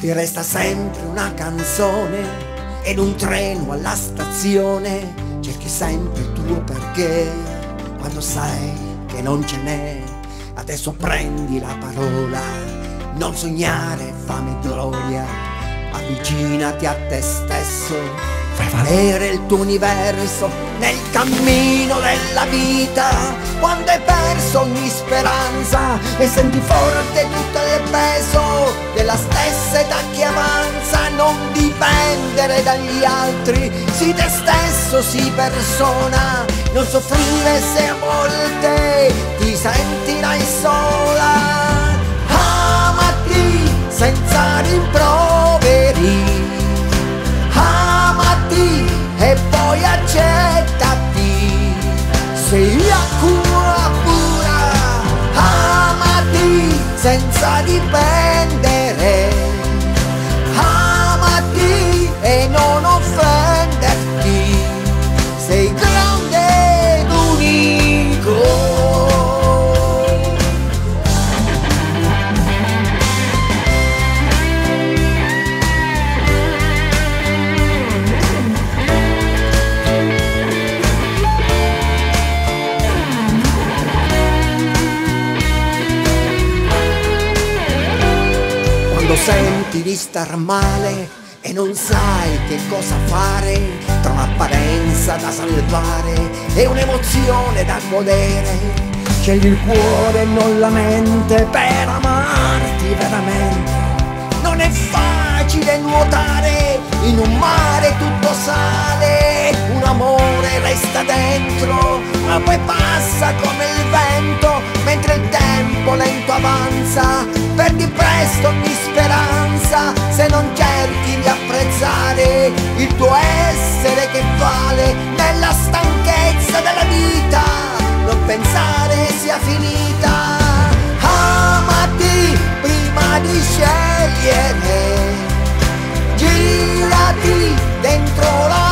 Ti resta sempre una canzone ed un treno alla stazione, cerchi sempre il tuo perché, quando sai che non ce n'è, adesso prendi la parola, non sognare fame e gloria, avvicinati a te stesso, fai valere il tuo universo nel cammino della vita, quando hai perso ogni speranza e senti forte tutto il peso della stessa età che avanza, non dipendere dagli altri, sii te stesso, sii persona, non soffrire se a volte ti sentirai sola, amati senza rimproveri, amati e poi accettati, sei acqua pura, amati senza dipendere, amati e non offenderti, sei grande ed unico. Quando senti di star male e non sai che cosa fare, tra un'apparenza da salvare e un'emozione da godere, scegli il cuore e non la mente per amarti veramente. Non è facile nuotare in un mare tutto sale, un amore resta dentro, ma poi passa come il vento, mentre il tempo lento avanza, perdi presto ogni speranza se non cerchi di apprezzare il tuo essere che vale nella stanchezza della vita, non pensare sia finita, amati prima di scegliere, girati dentro la